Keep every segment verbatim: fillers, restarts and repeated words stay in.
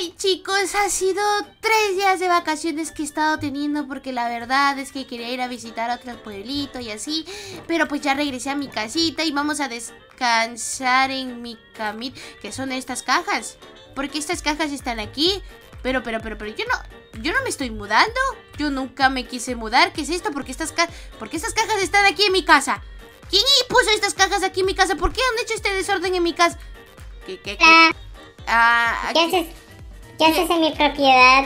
Ay, chicos, ha sido tres días de vacaciones que he estado teniendo porque la verdad es que quería ir a visitar a otro pueblito y así. Pero pues ya regresé a mi casita y vamos a descansar en mi camita. ¿Qué son estas cajas? ¿Por qué estas cajas están aquí? Pero, pero, pero, pero yo no, yo no me estoy mudando. Yo nunca me quise mudar. ¿Qué es esto? ¿Por qué estas, ca ¿Por qué estas cajas están aquí en mi casa? ¿Quién puso estas cajas aquí en mi casa? ¿Por qué han hecho este desorden en mi casa? ¿Qué, qué, qué? Ah, ¿Qué haces? ¿Qué haces en mi propiedad?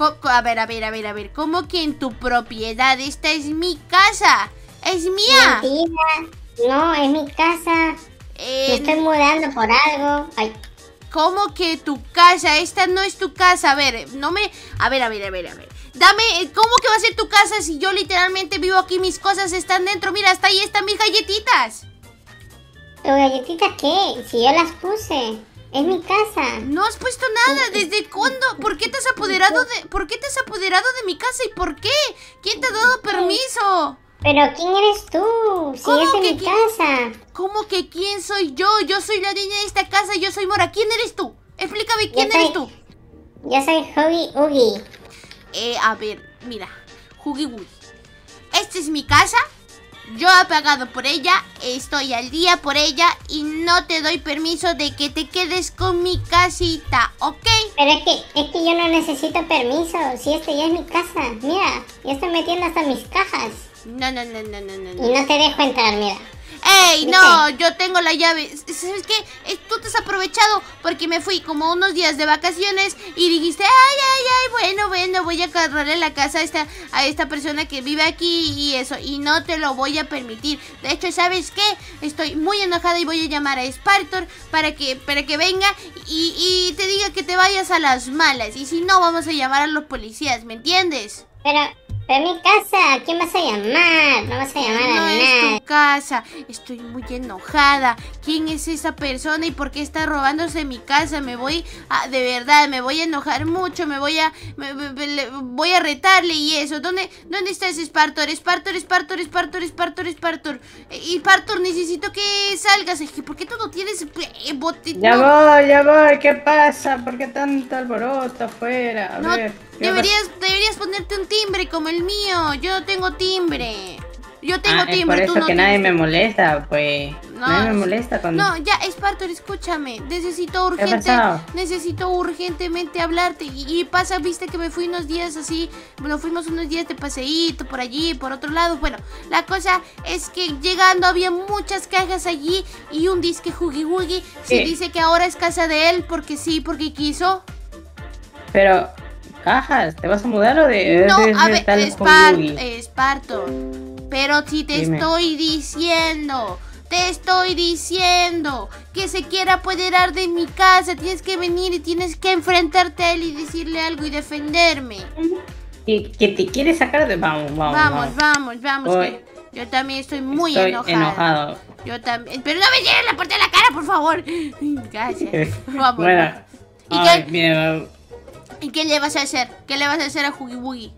A ver, a ver, a ver, a ver. ¿Cómo que en tu propiedad? Esta es mi casa. Es mía. Mentira. No, es mi casa. Eh, Me estoy mudando por algo. Ay. ¿Cómo que tu casa? Esta no es tu casa. A ver, no me... A ver, a ver, a ver, a ver. Dame... ¿Cómo que va a ser tu casa si yo literalmente vivo aquí? Mis cosas están dentro. Mira, hasta ahí están mis galletitas. ¿Tus galletitas qué? Si yo las puse. Es mi casa. No has puesto nada. ¿Desde cuándo? ¿Por qué te has apoderado de... ¿Por qué te has apoderado de mi casa y por qué? ¿Quién te ha dado permiso? ¿Pero quién eres tú? Si es de mi casa. ¿Cómo que quién soy yo? Yo soy la dueña de esta casa. Yo soy Mora. ¿Quién eres tú? Explícame, ¿quién Yo soy- eres tú? Yo soy Huggy Oogie. Eh, a ver, mira. Huggy Wuggy. Esta es mi casa. Yo he pagado por ella, estoy al día por ella y no te doy permiso de que te quedes con mi casita, ¿ok? Pero es que, es que yo no necesito permiso. Si esto ya es mi casa. Mira, ya estoy metiendo hasta mis cajas. No, no, no, no, no, no, Y no. no te dejo entrar, mira. ¡Ey, no! Yo tengo la llave. ¿Sabes qué? Eh, Tú te has aprovechado porque me fui como unos días de vacaciones y dijiste, ay, ay, ay, bueno, bueno, voy a agarrarle la casa a esta, a esta persona que vive aquí y eso, y no te lo voy a permitir. De hecho, ¿sabes qué? Estoy muy enojada y voy a llamar a Spartor para que, para que venga y, y te diga que te vayas a las malas. Y si no, vamos a llamar a los policías, ¿me entiendes? Pero, pero mi casa, ¿a quién vas a llamar? No vas a llamar No a es nadie. tu casa. Estoy muy enojada. ¿Quién es esa persona y por qué está robándose mi casa? Me voy a, de verdad, me voy a enojar mucho. Me voy a, me- me- me- le- voy a retarle y eso. ¿Dónde, dónde está ese Spartor? Spartor, Spartor, Spartor, Spartor, Spartor. Eh, Spartor, necesito que salgas. Es que, ¿por qué tú no tienes eh, bote? Ya no, voy, ya voy, ¿qué pasa? ¿Por qué tanto alboroto afuera? A no, ver, ¿qué deberías, deberías ponerte un timbre como el mío. Yo no tengo timbre. Yo pasa? tengo Ah, es timbre, por tú eso no que nadie tienes me molesta, pues. No, nadie me molesta cuando... No, ya, Spartor, escúchame. Necesito ¿Qué ha urgente, pasado? necesito urgentemente hablarte. Y, y pasa, viste que me fui unos días así, bueno, fuimos unos días de paseíto por allí, por otro lado. Bueno, la cosa es que llegando había muchas cajas allí y un disque Huggy Wuggy se ¿Qué? dice que ahora es casa de él porque sí, porque quiso. Pero, cajas, ¿te vas a mudar o de...? No, de- a de ver, tal Spar Huggy? eh, Spartor. Pero si te Dime. estoy diciendo, te estoy diciendo que se quiere apoderar de mi casa, tienes que venir y tienes que enfrentarte a él y decirle algo y defenderme. ¿Que, que te quieres sacar de...? Vamos, vamos, Vamos, vamos, vamos. Voy. que yo también estoy muy Estoy enojada. enojado. Yo también. Pero no me cierres la puerta de la cara, por favor. Gracias. Vamos. Bueno, ¿Y ay, qué, mira, ¿Y qué le vas a hacer? ¿Qué le vas a hacer a Huggy Wuggy?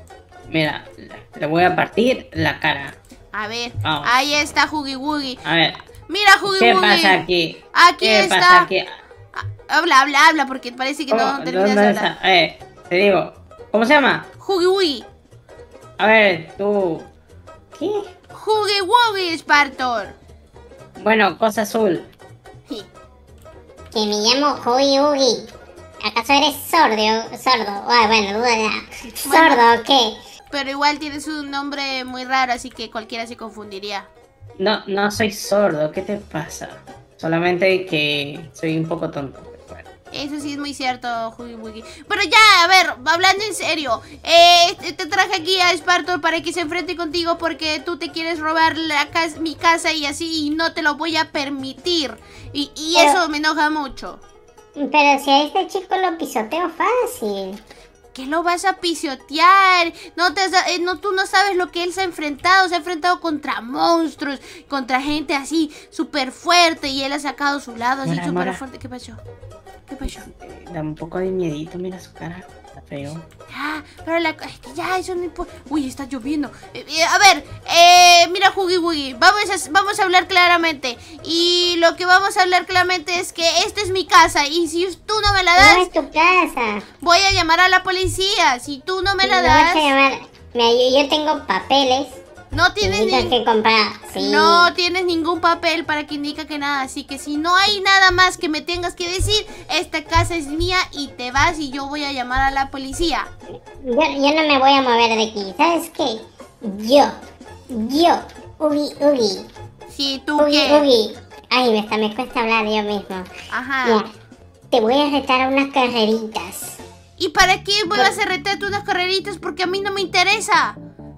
mira, le voy a partir la cara. A ver, Vamos. ahí está Huggy Wuggy. A ver, Mira, Huggy ¿qué Wuggy. pasa aquí? Aquí ¿Qué está. pasa aquí? Ah, Habla, habla, habla, porque parece que no ¿Cómo? terminas de ¿Dónde hablar. está? Eh, te digo, ¿cómo se llama? Huggy Wuggy. A ver, tú... ¿Qué? Huggy Wuggy, Spartor. Bueno, cosa azul. Que me llamo Huggy Oogie. ¿Acaso eres sordo? Sordo. Ah, bueno, bueno. ¿Sordo o qué? Pero igual tienes un nombre muy raro, así que cualquiera se confundiría. No, no soy sordo, ¿qué te pasa? Solamente que soy un poco tonto. pero bueno. Eso sí es muy cierto, Huggy Wuggy. Pero ya, a ver, hablando en serio, eh, te te traje aquí a Spartor para que se enfrente contigo porque tú te quieres robar la cas- mi casa y así y no te lo voy a permitir. Y, y Pero- eso me enoja mucho. Pero si a este chico lo pisoteo fácil. ¿Qué lo vas a pisotear? No, te has- eh, no, tú no sabes lo que él se ha enfrentado. Se ha enfrentado contra monstruos, contra gente así súper fuerte y él ha sacado su lado así Mora, súper Mora. fuerte. ¿Qué pasó? ¿Qué pasó? Eh, Da un poco de miedito, mira su cara. Está feo. Ah, pero la, ay, que ya, eso no importa. Uy, está lloviendo. Eh, eh, a ver, eh, mira, Huggy Wuggy, vamos a, vamos a hablar claramente. Y lo que vamos a hablar claramente es que esta es mi casa. Y si tú no me la das, No es tu casa. voy a llamar a la policía. Si tú no me la No das, vas a llamar. Mira, yo, yo tengo papeles. no tienes Tienes ni... que comprar. Sí. No tienes ningún papel para que indica que nada. Así que si no hay nada más que me tengas que decir, esta casa es mía y te vas y yo voy a llamar a la policía. Yo, yo no me voy a mover de aquí. ¿Sabes qué? Yo. Yo. Ugi, Ugi. Si tú Ugi, qué. Ugi. Ay, me, está, me cuesta hablar yo mismo. Ajá. Mira, te voy a retar a unas carreritas. ¿Y para qué voy a hacer retarte unas carreritas? Porque a mí no me interesa.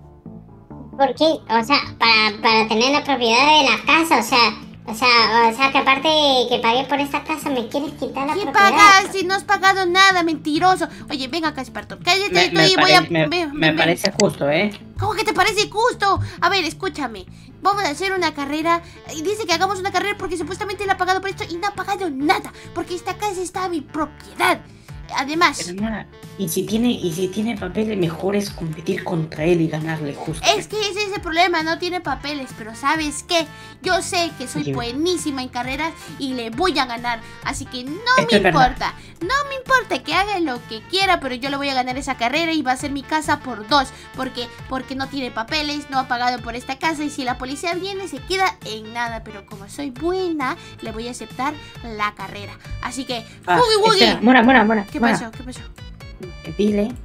¿Por qué? O sea, para, para tener la propiedad de la casa, o sea, o sea, o sea, que aparte que pagué por esta casa, me quieres quitar la ¿Qué propiedad. pagaste? No has pagado nada, mentiroso. Oye, venga acá, Esparto. Cállate Me, tú me y voy a... pare- me- ven, me ven, ven. parece justo, ¿eh? ¿Cómo que te parece justo? A ver, escúchame. Vamos a hacer una carrera. Y dice que hagamos una carrera porque supuestamente él ha pagado por esto y no ha pagado nada. Porque esta casa está a mi propiedad. Además, Pero Mora, y si tiene, y si tiene papeles, mejor es competir contra él y ganarle justo. es que ese es el problema, no tiene papeles. Pero ¿sabes qué? Yo sé que soy Dime. buenísima en carreras y le voy a ganar. Así que no Esto me es verdad. importa. No me importa que haga lo que quiera, pero yo le voy a ganar esa carrera y va a ser mi casa por dos. Porque, porque no tiene papeles, no ha pagado por esta casa y si la policía viene se queda en nada. Pero como soy buena, le voy a aceptar la carrera. Así que, Ah, Huggy Wuggy. espera, Mora, Mora, Mora. ¿Qué Mora. pasó? ¿Qué pasó? Dile,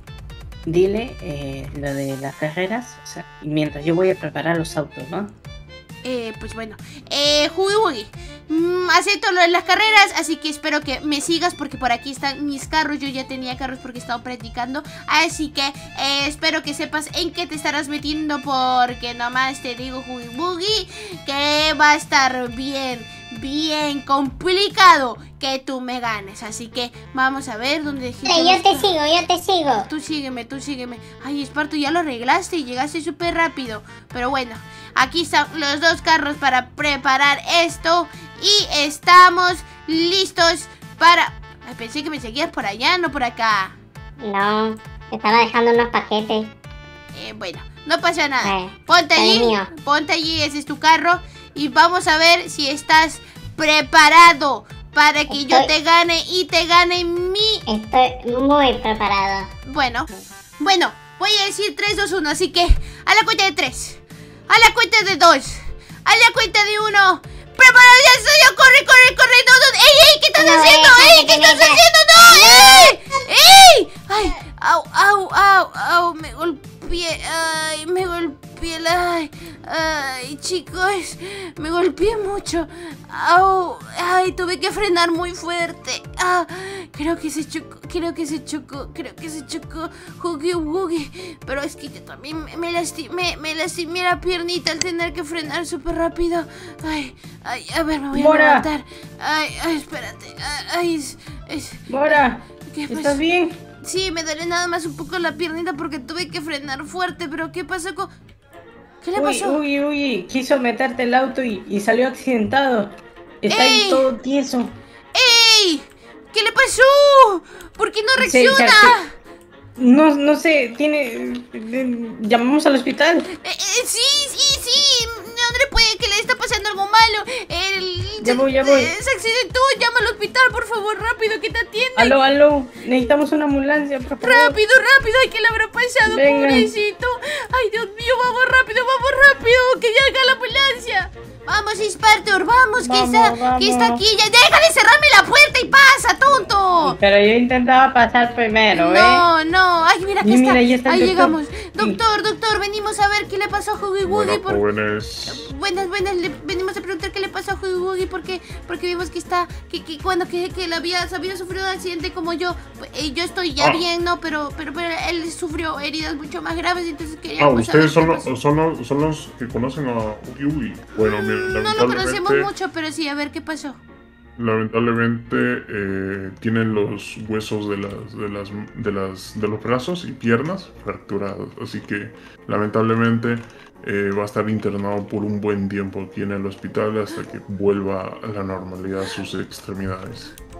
dile eh, lo de las carreras, o sea, y mientras yo voy a preparar los autos, ¿no? Eh, pues bueno, eh, Huggy Wuggy, mm, acepto lo de las carreras, así que espero que me sigas porque por aquí están mis carros, yo ya tenía carros porque he estado practicando, así que eh, espero que sepas en qué te estarás metiendo porque nomás te digo, Huggy Wuggy, que va a estar bien, bien complicado que tú me ganes, así que vamos a ver dónde dejé Mira, todo yo te esto. sigo, yo te sigo. Tú sígueme, tú sígueme. Ay, Esparto, ya lo arreglaste y llegaste súper rápido. Pero bueno, aquí están los dos carros para preparar esto. Y estamos listos para... Ay, pensé que me seguías por allá, no por acá. No, te estaba dejando unos paquetes. Eh, bueno, no pasa nada. Eh, Ponte está allí, mío. ponte allí, ese es tu carro. Y vamos a ver si estás preparado para que yo Estoy- te gane y te gane mi... Estoy muy preparado. Bueno, bueno, voy a decir tres, dos, uno, así que a la cuenta de tres, a la cuenta de dos, a la cuenta de uno. ¡Preparado ya estoy! ¡Yo corre, corre, corre! ¡No, no! ¡Ey, ey! ¿Qué estás No, haciendo? déjate ¡Ey! ¿Qué que estás me ca- haciendo? ¡No! ¡Ey! ¡Ey! ¡Ay! ¡Au, au, au, au! Me golpeé. ¡Ay! Me golpeé la... ¡Ay! ¡Ay, chicos! Me golpeé mucho. ¡Au! ¡Ay! Tuve que frenar muy fuerte. ¡Ah! Creo que se chocó, creo que se chocó, creo que se chocó Huggy Wuggy. Pero es que yo también me, me lastimé, me lastimé la piernita al tener que frenar súper rápido. Ay, ay, a ver, me voy a Mora. levantar. Ay, ay, espérate. Ay, ay, es, es- Mora, ¿qué pasó? ¿estás bien? Sí, me duele nada más un poco la piernita porque tuve que frenar fuerte, pero ¿qué pasó con...? ¿Qué le Uy, pasó? uy, uy, quiso meterte el auto y, y salió accidentado. Está ¡Ey! ahí todo tieso. ¡Ey! ¿Qué le pasó? ¿Por qué no Se- se- reacciona? se- No, no sé, tiene... eh, Llamamos al hospital. Eh, eh, sí, sí, sí. André puede que le está pasando algo malo. El, Ya se- voy, ya voy. eh, Se accidentó. Llama al hospital, por favor, rápido, que te atienden. Aló, aló, necesitamos una ambulancia, por favor. Rápido, rápido. Ay, ¿qué le habrá pasado, Venga. pobrecito? Ay, Dios mío, vamos rápido, vamos rápido. Que llegue la ambulancia. Vamos, Ispartor, vamos, que, Vamos, está, vamos. que está aquí. Ya, deja de cerrarme la puerta y pasa, tonto. Pero yo intentaba pasar primero, ¿eh? No, no, ay, mira, aquí Y está. mira, ahí está el Ahí doctor. llegamos. Doctor, doctor, venimos a ver qué le pasó a Huggy Wuggy. Bueno, por... jóvenes, Buenas, buenas, le venimos a preguntar qué le pasó a Huggy Wuggy porque, porque vimos que está, que, que cuando que, que él había, había sufrido un accidente como yo, eh, yo estoy ya Ah. bien, ¿no? Pero, pero, pero él sufrió heridas mucho más graves, entonces ah, queríamos saber ustedes son, qué los- pasó. son, los, son los que conocen a Ugi Ugi. Bueno, miren, No lo lamentablemente, conocemos mucho, pero sí, a ver qué pasó. lamentablemente eh, tienen los huesos de las, de las, de las, de los brazos y piernas fracturados, así que lamentablemente eh, va a estar internado por un buen tiempo aquí en el hospital hasta que vuelva a la normalidad sus extremidades.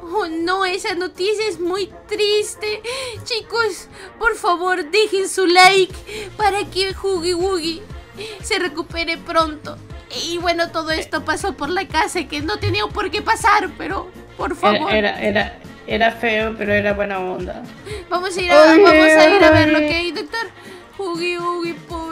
Oh no, esa noticia es muy triste. Chicos, por favor dejen su like para que Oogie Woogie se recupere pronto. Y bueno, todo esto pasó por la casa que no tenía por qué pasar, pero por favor. Era, era, era, era feo, pero era buena onda. Vamos a ir a, Oye, vamos a, ir a verlo, oye. ¿ok, doctor? Oogie Woogie,